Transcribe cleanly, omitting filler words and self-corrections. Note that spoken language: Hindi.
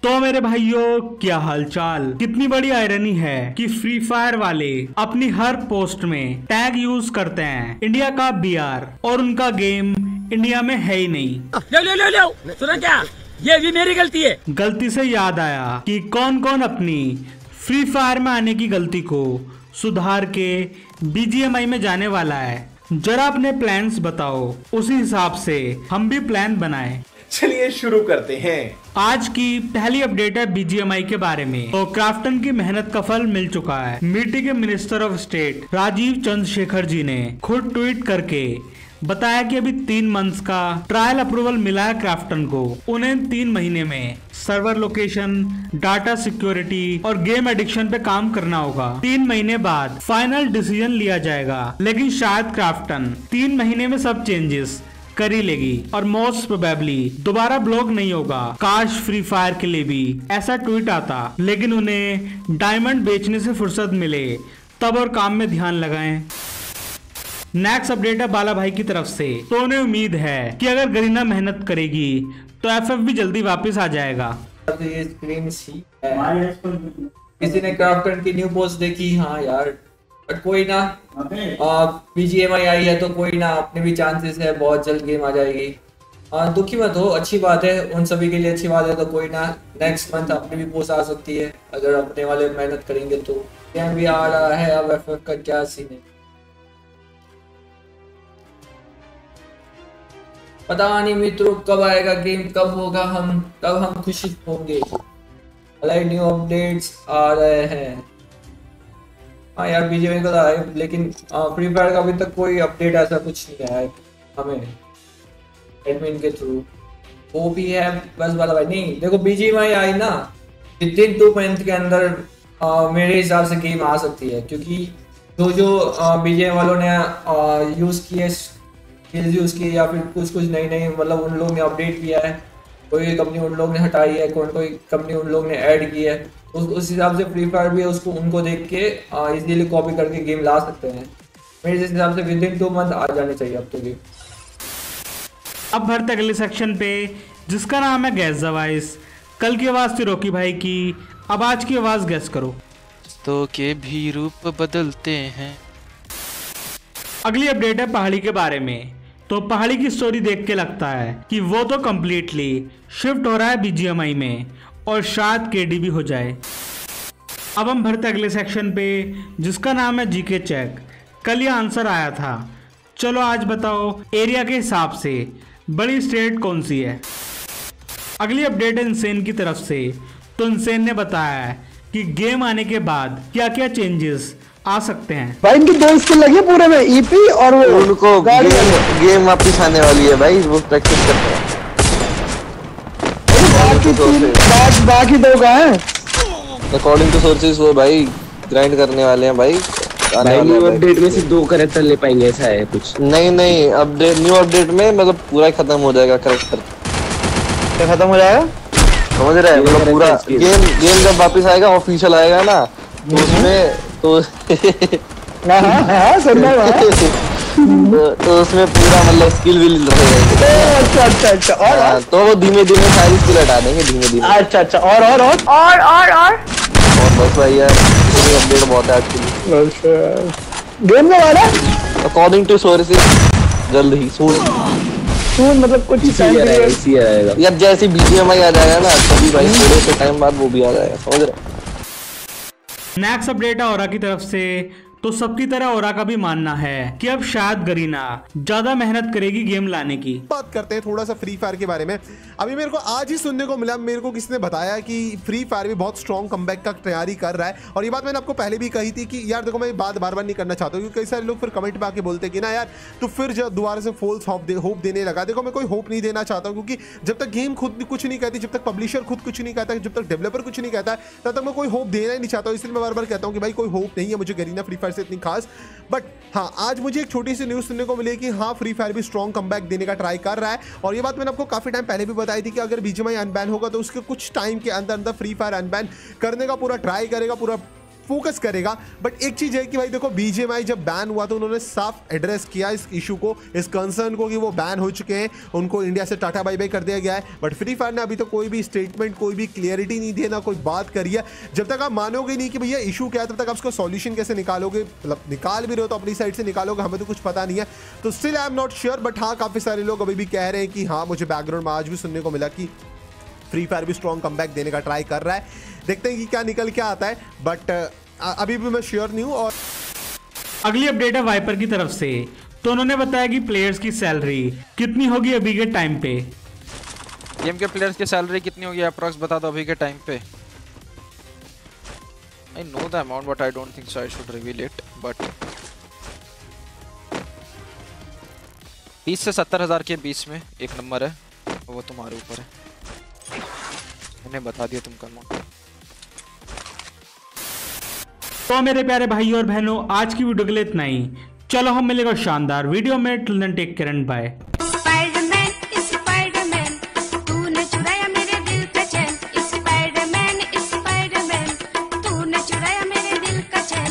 तो मेरे भाइयों, क्या हालचाल। कितनी बड़ी आयरनी है कि फ्री फायर वाले अपनी हर पोस्ट में टैग यूज करते हैं इंडिया का बीआर, और उनका गेम इंडिया में है ही नहीं। ले सुना क्या, ये भी मेरी गलती है। गलती से याद आया कि कौन कौन अपनी फ्री फायर में आने की गलती को सुधार के बीजीएमआई में जाने वाला है। जरा अपने प्लान्स बताओ, उसी हिसाब से हम भी प्लान बनाए। चलिए शुरू करते हैं। आज की पहली अपडेट है बीजीएमआई के बारे में। तो क्राफ्टन की मेहनत का फल मिल चुका है। मिट्टी के minister of state Rajiv Chandrasekhar ji ने खुद ट्वीट करके बताया कि अभी 3 मंथ्स का ट्रायल अप्रूवल मिला है क्राफ्टन को। उन्हें 3 महीने में सर्वर लोकेशन, डाटा सिक्योरिटी और गेम एडिक्शन पे काम करना होगा। 3 महीने बाद फाइनल डिसीजन लिया जाएगा, लेकिन शायद क्राफ्टन 3 महीने में सब चेंजेस कर ही लेगी और मोस्ट प्रोबेबली दोबारा ब्लॉक नहीं होगा। काश फ्री फायर के लिए भी ऐसा ट्वीट आता, लेकिन उन्हें डायमंड बेचने से फुर्सत मिले तब और काम में ध्यान लगाएं। नेक्स्ट अपडेट है बाला भाई की तरफ से। तो उन्हें उम्मीद है कि अगर गरीना मेहनत करेगी तो एफएफ भी जल्दी वापस आ जाएगा। ये स्क्रीन सी किसी ने क्राफ्टन की न्यू पोस्ट देखी? हाँ यार, बट कोई ना, बीजीएमआई आई है तो कोई ना, अपने भी चांसेस है, बहुत जल्द गेम आ जाएगी। दुखी मत हो, अच्छी बात है, उन सभी के लिए अच्छी बात है। तो कोई ना, नेक्स्ट मंथ अपनी भी पोस्ट आ सकती है अगर अपने वाले मेहनत करेंगे तो। गेम भी आ रहा है, अब एफएफ का क्या सीन है पता नहीं मित्रों, कब आएगा गेम, कब होगा, कब हम खुशी होंगे। न्यू अपडेट्स आ रहे हैं। हाँ यार, बीजेपी का आए, लेकिन फ्री फायर का अभी तक कोई अपडेट ऐसा कुछ नहीं आया है हमें एडमिन के थ्रू। वो भी है बस वाला भाई। नहीं देखो, बीजीएमआई आई ना, विदिन 2 मंथ के अंदर मेरे हिसाब से गेम आ सकती है, क्योंकि जो बीजेएमआई वालों ने यूज किए या फिर कुछ नई मतलब उन लोग ने अपडेट किया है। कोई कंपनी उन लोग ने हटाई है, कोई कंपनी उन लोग ने ऐड की है। उस हिसाब से फ्री फायर भी उसको उनको देख के इजीली कॉपी करके गेम ला सकते हैं। मेरे हिसाब से विदिन 2 मंथ आ जाने चाहिए अब तो गेम। अब बढ़ते अगले सेक्शन पे, जिसका नाम है गैस दवाइस। कल की आवाज थी रॉकी भाई की, अब आज की आवाज गैस करो। तो के भी रूप बदलते हैं। अगली अपडेट है पहाड़ी के बारे में। तो पहाड़ी की स्टोरी देख के लगता है कि वो तो कम्प्लीटली शिफ्ट हो रहा है बीजीएमआई में, और शायद केडी भी हो जाए। अब हम बढ़ते अगले सेक्शन पे, जिसका नाम है जीके चेक। कल ये आंसर आया था। चलो आज बताओ, एरिया के हिसाब से बड़ी स्टेट कौन सी है। अगली अपडेट है इंसेन की तरफ से। तो इंसेन ने बताया है कि गेम आने के बाद क्या क्या चेंजेस आ सकते हैं। भाई इनकी 2 स्किल लगी है पूरे में, ईपी और वो उनको गेम वापस आने वाली है भाई, वो प्रैक्टिस करते हैं। बाकी 2 कहाँ हैं? अकॉर्डिंग टू सोर्सेज वो भाई ग्राइंड करने वाले हैं भाई। न्यू अपडेट में सिर्फ 2 कैरेक्टर ले पाएंगे, ऐसा है कुछ? नहीं अपडेट, न्यू अपडेट में मतलब पूरा ही खत्म हो जाएगा कैरेक्टर। क्या खत्म हो जाएगा? समझ रहे हैं, मतलब पूरा गेम जब वापस आएगा, ऑफिशियल आएगा ना, तो उसमें तो तो उसमें पूरा मतलब स्किल भी रहेगा। अच्छा और तो वो धीमे सारी स्किल हटा देंगे धीमे। अच्छा और बस भाई यार, अपडेट बहुत है एक्चुअली। गेम में वाला अकॉर्डिंग टू सोर्सेज जल्द ही सून मतलब कुछ टाइम आएगा यार, जैसे बीजीएमआई आ जाएगा ना तभी भाई, थोड़े से टाइम बाद वो भी आ जाएगा, समझ रहे। नेक्स्ट अपडेट है ओरा की तरफ से। तो सबकी तरह ओरा का भी मानना है कि अब शायद गरीना ज्यादा मेहनत करेगी गेम लाने की। बात करते हैं थोड़ा सा फ्री फायर के बारे में। अभी मेरे को आज ही सुनने को मिला, मेरे को किसी ने बताया कि फ्री फायर भी बहुत स्ट्रॉन्ग कमबैक का तैयारी कर रहा है। और ये बात मैंने आपको पहले भी कही थी कि यार देखो, मैं बात बार बार नहीं करना चाहता हूँ, क्योंकि कई सारे लोग फिर कमेंट में आके बोलते कि ना यार तो फिर जब दोबारा से फॉल्स होप देने लगा। देखो, मैं कोई होप नहीं देना चाहता हूँ, क्योंकि जब तक गेम खुद कुछ नहीं कहती, जब तक पब्लिशर खुद कुछ नहीं कहता, जब तक डेवलपर कुछ नहीं कहता, तब तक मैं कोई होप देना ही नहीं चाहता हूँ। इसलिए मैं बार बार कहता हूँ कि भाई कोई होप नहीं है मुझे गरीना फ्री फायर से इतनी खास। बट हाँ, आज मुझे एक छोटी सी न्यूज़ सुनने को मिली कि हाँ, फ्री फायर भी स्ट्रॉन्ग कमबैक देने का ट्राई कर रहा है। और ये बात मैंने आपको काफ़ी टाइम पहले भी बताई थी कि अगर बीजीएमआई अनबैन होगा तो उसके कुछ टाइम के अंदर फ्री फायर अनबैन करने का पूरा ट्राई करेगा, पूरा फोकस करेगा। बट एक चीज है कि भाई देखो BGMI जब बैन हुआ तो उन्होंने साफ एड्रेस किया इस इशू को, इस कंसर्न को कि वो बैन हो चुके हैं, उनको इंडिया से टाटा बाय बाय कर दिया गया है। बट फ्री फायर ने अभी तो कोई भी स्टेटमेंट, कोई भी क्लियरिटी नहीं दी ना, कोई बात करी है। जब तक आप मानोगे नहीं कि भैया इशू क्या है, तब तक आप उसका सॉल्यूशन कैसे निकालोगे? मतलब निकाल भी रहे हो तो अपनी साइड से निकालोगे, हमें तो कुछ पता नहीं है। तो still I am not sure. But हाँ, काफी सारे लोग अभी भी कह रहे हैं कि हाँ, मुझे बैकग्राउंड में आज भी सुनने को मिला कि फ्री फायर भी स्ट्रॉन्ग कमबैक देने का ट्राई कर रहा है। देखते हैं कि क्या निकल के आता है। बट अभी भी मैं श्योर नहीं हूँ। और अगली अपडेट है वाइपर की तरफ से। तो उन्होंने बताया कि प्लेयर्स की सैलरी कितनी होगी अभी के टाइम पे। गेम के प्लेयर्स की सैलरी कितनी होगी अप्रॉक्स बता दो अभी के टाइम पे। I know the amount but I don't think so I should reveal it but 30 से 70,000 के बीच में एक नंबर है, वो तुम्हारे ऊपर है। मैंने बता दिया तुमका अमाउंट। तो मेरे प्यारे भाई और बहनों, आज की वीडियो के लिए इतना ही। चलो हम मिलेगा शानदार वीडियो में। Till then take care and bye.